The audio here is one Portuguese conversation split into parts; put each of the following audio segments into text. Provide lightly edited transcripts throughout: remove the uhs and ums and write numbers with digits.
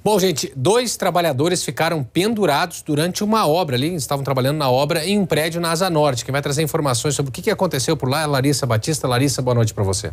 Bom, gente, 2 trabalhadores ficaram pendurados durante uma obra ali, estavam trabalhando na obra em um prédio na Asa Norte. Quem vai trazer informações sobre o que aconteceu por lá é Larissa Batista. Larissa, boa noite para você.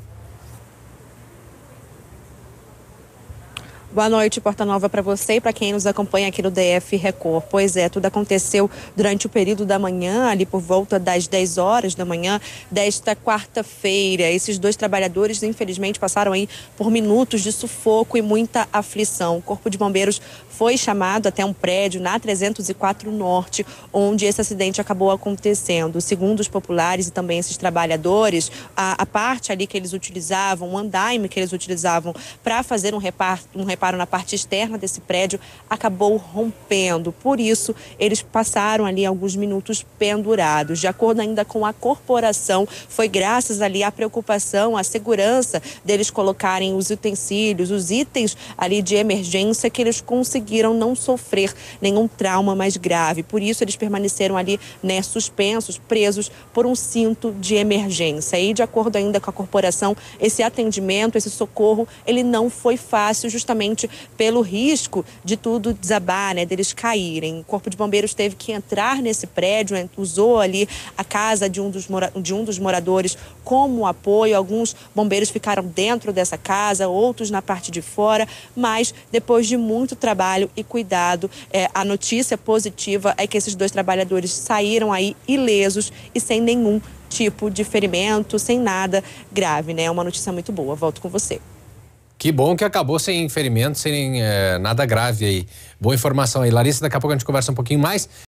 Boa noite, Porta Nova, para você e para quem nos acompanha aqui no DF Record. Pois é, tudo aconteceu durante o período da manhã, ali por volta das 10 horas da manhã desta quarta-feira. Esses 2 trabalhadores, infelizmente, passaram aí por minutos de sufoco e muita aflição. O Corpo de Bombeiros foi chamado até um prédio na 304 Norte, onde esse acidente acabou acontecendo. Segundo os populares e também esses trabalhadores, a parte ali que eles utilizavam, o andaime que eles utilizavam para fazer um reparo na parte externa desse prédio, acabou rompendo. Por isso, eles passaram ali alguns minutos pendurados. De acordo ainda com a corporação, foi graças ali à preocupação, à segurança deles colocarem os utensílios, os itens ali de emergência, que eles conseguiram não sofrer nenhum trauma mais grave. Por isso, eles permaneceram ali, né, suspensos, presos por um cinto de emergência. E de acordo ainda com a corporação, esse atendimento, esse socorro, ele não foi fácil, justamente pelo risco de tudo desabar, né, deles caírem. O Corpo de Bombeiros teve que entrar nesse prédio, usou ali a casa de um dos moradores como apoio. Alguns bombeiros ficaram dentro dessa casa, outros na parte de fora, mas depois de muito trabalho e cuidado, a notícia positiva é que esses 2 trabalhadores saíram aí ilesos e sem nenhum tipo de ferimento, sem nada grave, né? É uma notícia muito boa. Volto com você. Que bom que acabou sem ferimento, sem nada grave aí. Boa informação aí. Larissa, daqui a pouco a gente conversa um pouquinho mais.